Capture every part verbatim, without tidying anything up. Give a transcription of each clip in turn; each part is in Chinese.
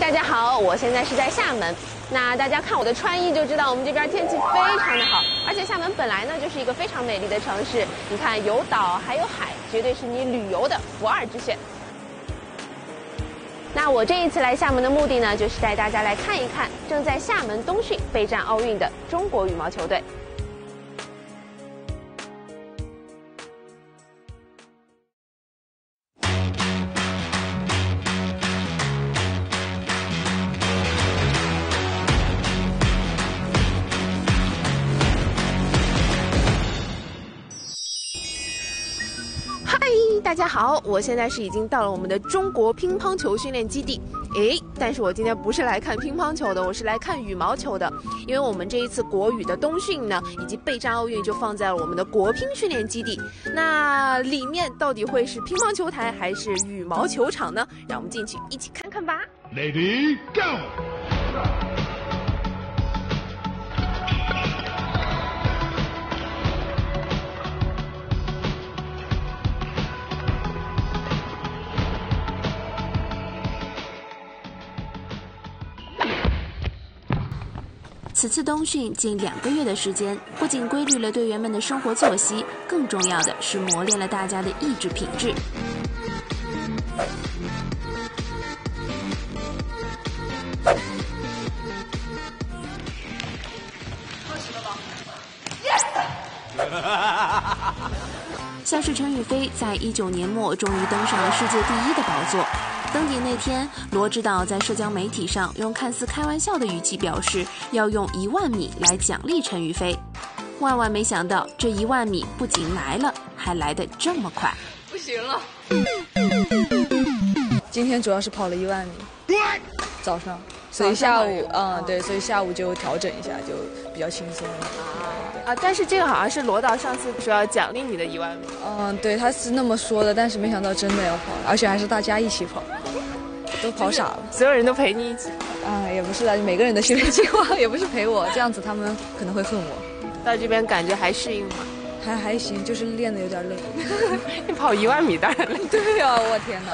大家好，我现在是在厦门。那大家看我的穿衣就知道，我们这边天气非常的好，而且厦门本来呢就是一个非常美丽的城市。你看，有岛还有海，绝对是你旅游的不二之选。那我这一次来厦门的目的呢，就是带大家来看一看正在厦门冬训备战奥运的中国羽毛球队。 大家好，我现在是已经到了我们的中国乒乓球训练基地。诶，但是我今天不是来看乒乓球的，我是来看羽毛球的。因为我们这一次国羽的冬训呢，以及备战奥运就放在了我们的国乒训练基地。那里面到底会是乒乓球台还是羽毛球场呢？让我们进去一起看看吧。 Lady Go！ 此次冬训近两个月的时间，不仅规律了队员们的生活作息，更重要的是磨练了大家的意志品质。像是陈雨菲在一九年末终于登上了世界第一的宝座。 登顶那天，罗指导在社交媒体上用看似开玩笑的语气表示，要用一万米来奖励陈雨菲。万万没想到，这一万米不仅来了，还来得这么快。 不行了。 今天主要是跑了一万米，早上，所以下午，嗯，对，所以下午就调整一下，就比较轻松。 啊，但是这个好像是罗导上次说要奖励你的一万米。 嗯，对，他是那么说的，但是没想到真的要跑，而且还是大家一起跑。 都跑傻了， 所有人都陪你一起啊，也不是的，每个人的训练计划也不是陪我，这样子他们可能会恨我。 到这边感觉还适应吗？ 还还行，就是练的有点累。 你跑一万米当然累。 对呀、啊，我天哪！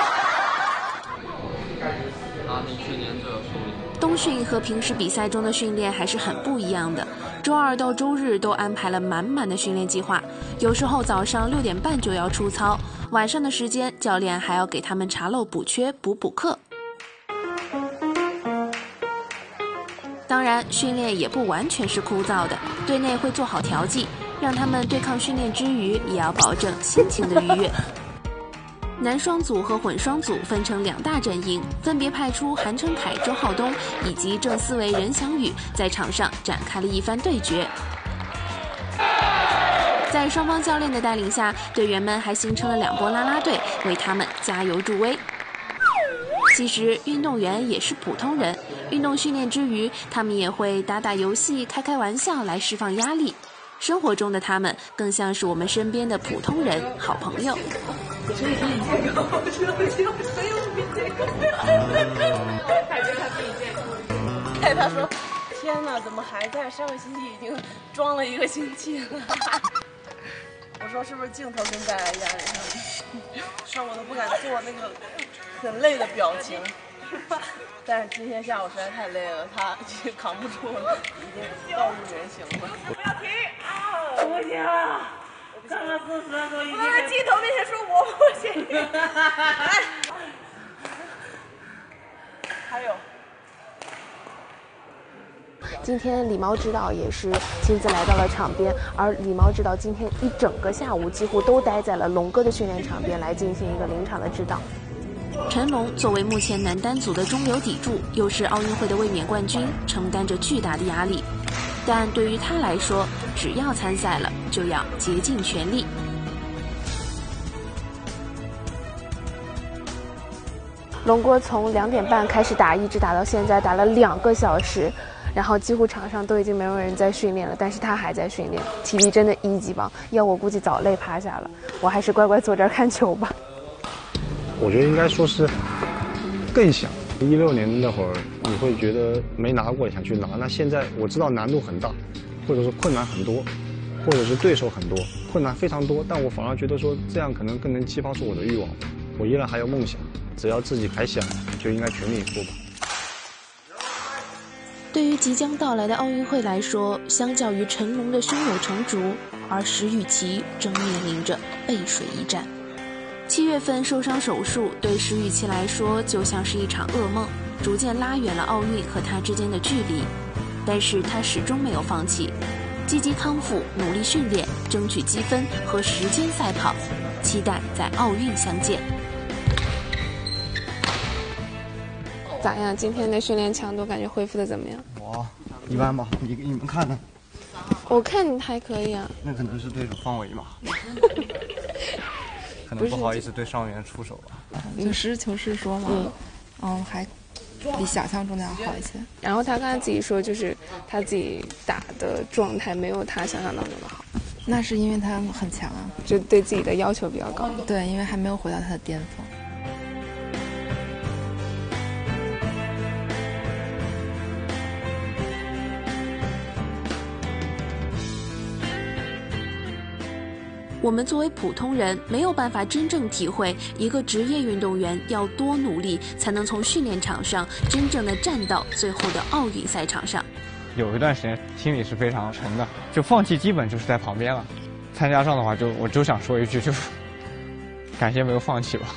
冬训和平时比赛中的训练还是很不一样的。周二到周日都安排了满满的训练计划，有时候早上六点半就要出操，晚上的时间教练还要给他们查漏补缺、补补课。当然，训练也不完全是枯燥的，队内会做好调剂，让他们对抗训练之余，也要保证心情的愉悦。 男双组和混双组分成两大阵营，分别派出韩成凯、周浩东以及郑思维、任翔宇，在场上展开了一番对决。在双方教练的带领下，队员们还形成了两波啦啦队，为他们加油助威。其实，运动员也是普通人，运动训练之余，他们也会打打游戏、开开玩笑来释放压力。生活中的他们，更像是我们身边的普通人、好朋友。 所以比你健康，我知道，我知道，所以我比你健康。他觉得他比你健康。哎，他说：“天哪，怎么还在？上个星期已经装了一个星期了。”我说：“是不是镜头跟带来压力上？说我都不敢做那个很累的表情。但是今天下午实在太累了，他扛不住了，已经告入人形了。不要停啊！不行了。” 刚刚四十分钟已经。我在镜头面前说我不行。还有。今天李毛指导也是亲自来到了场边，而李毛指导今天一整个下午几乎都待在了龙哥的训练场边来进行一个临场的指导。 陈龙作为目前男单组的中流砥柱，又是奥运会的卫冕冠军，承担着巨大的压力。 但对于他来说，只要参赛了，就要竭尽全力。 龙哥从两点半开始打，一直打到现在，打了两个小时，然后几乎场上都已经没有人在训练了，但是他还在训练，体力真的一级棒。要我估计早累趴下了，我还是乖乖坐这儿看球吧。 我觉得应该说是更想。 一六年那会儿，你会觉得没拿过，想去拿。那现在我知道难度很大，或者说困难很多，或者是对手很多，困难非常多。但我反而觉得说这样可能更能激发出我的欲望。我依然还有梦想，只要自己还想，就应该全力以赴吧。 对于即将到来的奥运会来说，相较于成龙的胸有成竹，而石宇奇正面临着背水一战。七月份受伤手术对石宇奇来说就像是一场噩梦，逐渐拉远了奥运和他之间的距离。但是他始终没有放弃，积极康复，努力训练，争取积分和时间赛跑，期待在奥运相见。 咋样？今天的训练强度感觉恢复的怎么样？ 我一般吧，你你们看呢？ 我看你还可以啊。 那可能是对手放尾嘛，可能不好意思对上元出手吧。 就实事求是说嘛，嗯，嗯，还比想象中的要好一些。 然后他刚才自己说，就是他自己打的状态没有他想象当中的好。 那是因为他很强啊， 就对自己的要求比较高。 对，因为还没有回到他的巅峰。 我们作为普通人，没有办法真正体会一个职业运动员要多努力，才能从训练场上真正的站到最后的奥运赛场上。 有一段时间心里是非常沉的，就放弃基本就是在旁边了。参加上的话就，就我就想说一句，就是感谢没有放弃吧。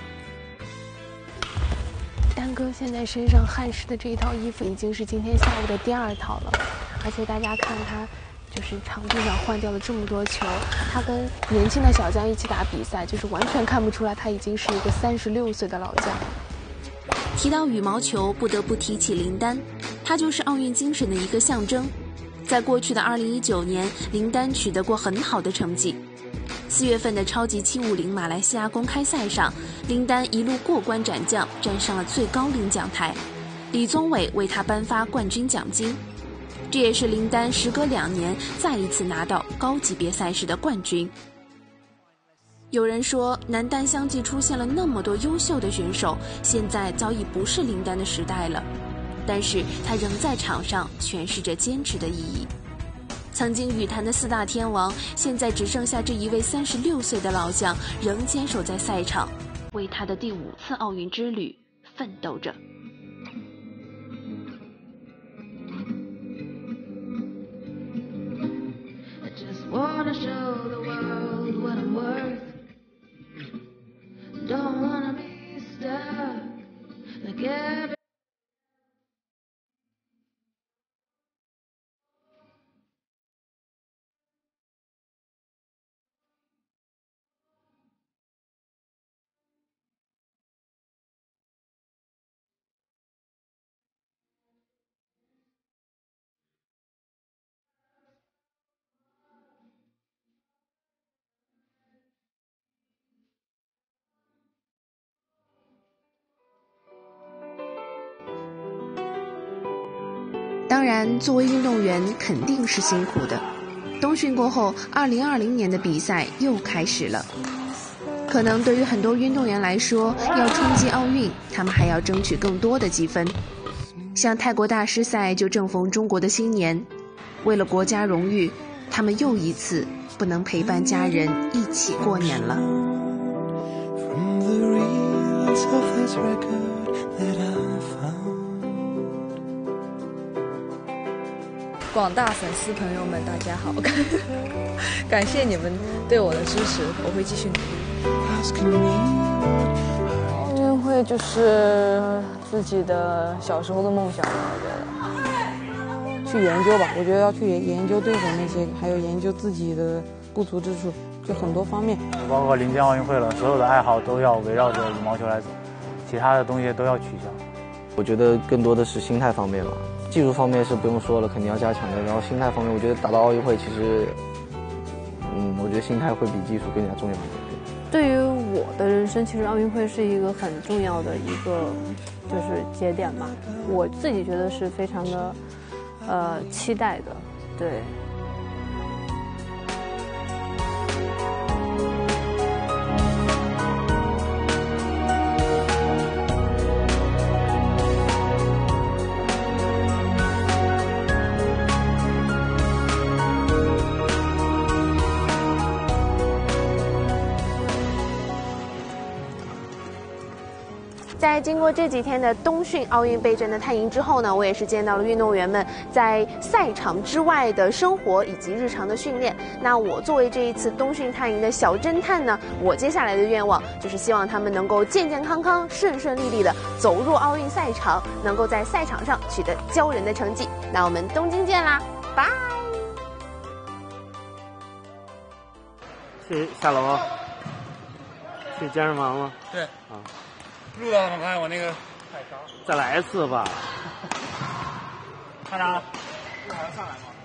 丹哥现在身上汉式的这一套衣服已经是今天下午的第二套了，而且大家看他。就是场地上换掉了这么多球，他跟年轻的小将一起打比赛，就是完全看不出来他已经是一个三十六岁的老将。 提到羽毛球，不得不提起林丹，他就是奥运精神的一个象征。在过去的二零一九年，林丹取得过很好的成绩。四月份的超级七五零马来西亚公开赛上，林丹一路过关斩将，站上了最高领奖台，李宗伟为他颁发冠军奖金。这也是林丹时隔两年再一次拿到高级别赛事的冠军。有人说，男单相继出现了那么多优秀的选手，现在早已不是林丹的时代了。但是他仍在场上诠释着坚持的意义。曾经羽坛的四大天王，现在只剩下这一位三十六岁的老将，仍坚守在赛场，为他的第五次奥运之旅奋斗着。 Wanna show the world what I'm worth. Don't wanna be stuck like every 当然，作为运动员肯定是辛苦的。冬训过后，二零二零年的比赛又开始了。可能对于很多运动员来说，要冲击奥运，他们还要争取更多的积分。像泰国大师赛就正逢中国的新年，为了国家荣誉，他们又一次不能陪伴家人一起过年了。 广大粉丝朋友们，大家好，感谢你们对我的支持，我会继续努力。 奥运会就是自己的小时候的梦想吧，我觉得。去研究吧，我觉得要去研究对手那些，还有研究自己的不足之处，就很多方面。 包括临近奥运会了，所有的爱好都要围绕着羽毛球来走，其他的东西都要取消。 我觉得更多的是心态方面吧。技术方面是不用说了，肯定要加强的。然后心态方面，我觉得打到奥运会，其实，嗯，我觉得心态会比技术更加重要一点。 对于我的人生，其实奥运会是一个很重要的一个就是节点吧。我自己觉得是非常的，呃，期待的，对。 在经过这几天的冬训奥运备战的探营之后呢，我也是见到了运动员们在赛场之外的生活以及日常的训练。那我作为这一次冬训探营的小侦探呢，我接下来的愿望就是希望他们能够健健康康、顺顺利利的走入奥运赛场，能够在赛场上取得骄人的成绩。那我们东京见啦，拜！ 去下楼，去健身房吗？ 对。 啊。 录到了吗？刚才我那个。 再来一次吧。 看啥？还要上来吗？